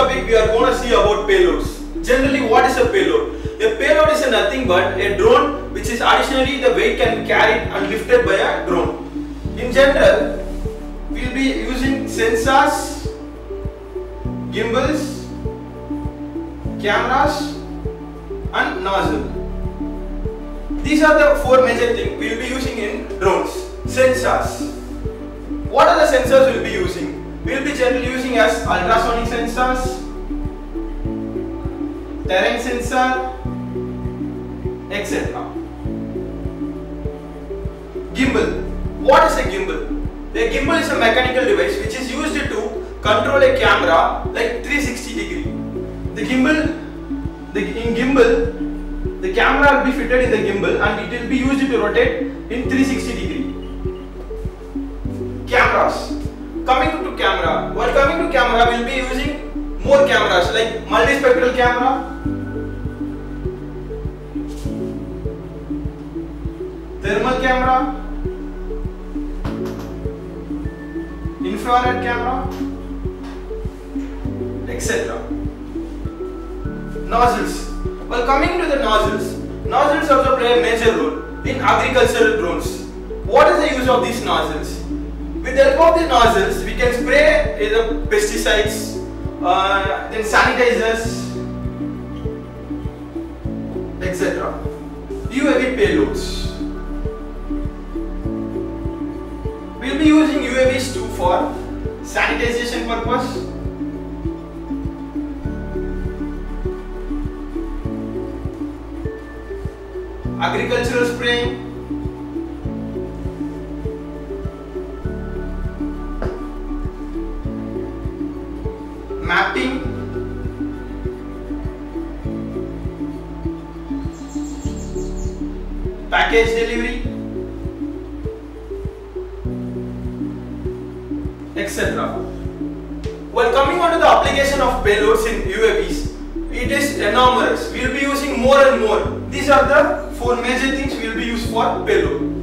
topic we are going to see about payloads. Generally, what is a payload? A payload is nothing but a drone which is additionally the weight can be carried and lifted by a drone. In general, we will be using sensors, gimbals, cameras and nozzle. These are the four major things we will be using in drones. Sensors. What are the sensors we will be using? We will be generally using as ultrasonic sensors, terrain sensor, etc. Gimbal. What is a gimbal? A gimbal is a mechanical device which is used to control a camera like 360 degree. In gimbal, the camera will be fitted in the gimbal and it will be used to rotate in 360 degree. Cameras. Coming to camera. While coming to camera, we will be using more cameras like multispectral camera, thermal camera, infrared camera, etc. Nozzles. While coming to the nozzles also play a major role in agricultural drones. What is the use of these nozzles? With the help of the nozzles, we can spray either pesticides, then sanitizers, etc. UAV payloads. We will be using UAVs too for sanitization purpose, agricultural spraying, mapping, package delivery, etc. While coming on to the application of payloads in UAVs, it is enormous. We will be using more and more. These are the four major things we will be used for payload.